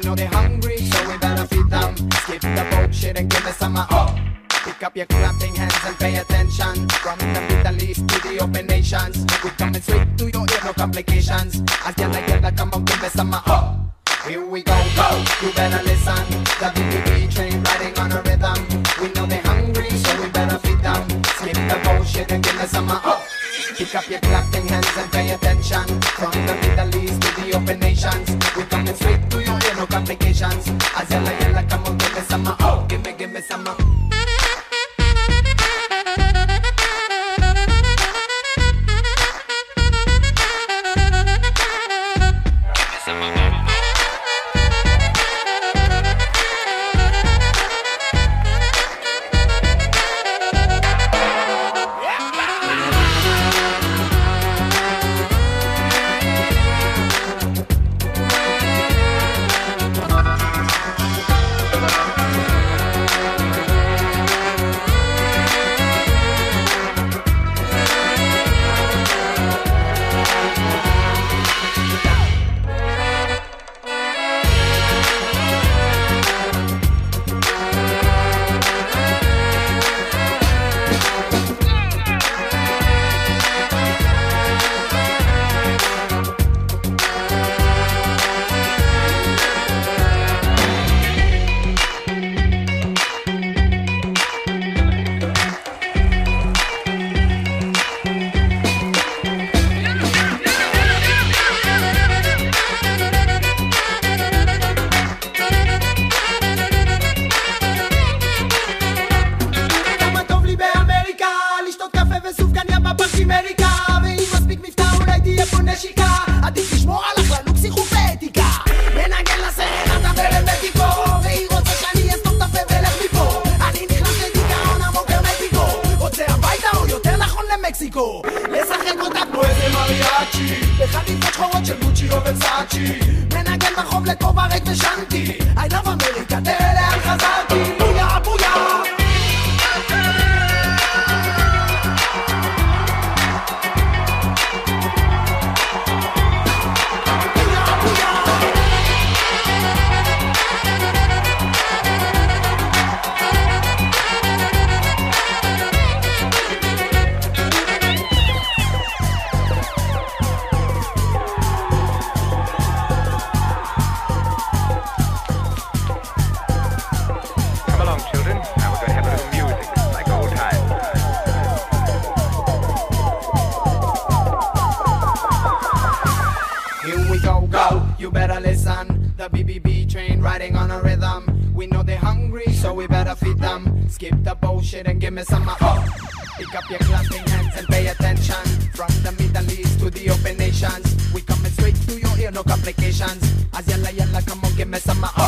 know they're hungry, so we better feed them. Skip the bullshit and give me some Pick up your clapping hands and pay attention. From the Middle East to the open nations, we coming straight to your ear, no complications. As yalla, come on, give me some Here we go, go, you better listen. The BBB train riding on a rhythm. We know they're hungry, so we better feed them. Skip the bullshit and give me some Pick up your clapping hands and pay attention. From the Middle East to the open nations, we coming straight to your ear, no complications. As yalla, come on, give me some give me some לשחק אותה כמו איזה מריאצ'י בחליפות שחורות של גוצ'י או ורסאצ'י מנגן ברחוב לכובע ריק ושנתי I love America, תראה לאן חזרתי בויה בויה You better listen, the BBB train riding on a rhythm. We know they're hungry, so we better feed them. Skip the bullshit and give me some Pick up your clapping hands and pay attention. From the Middle East to the open nations, we coming straight to your ear, no complications. As yalla, come on, give me some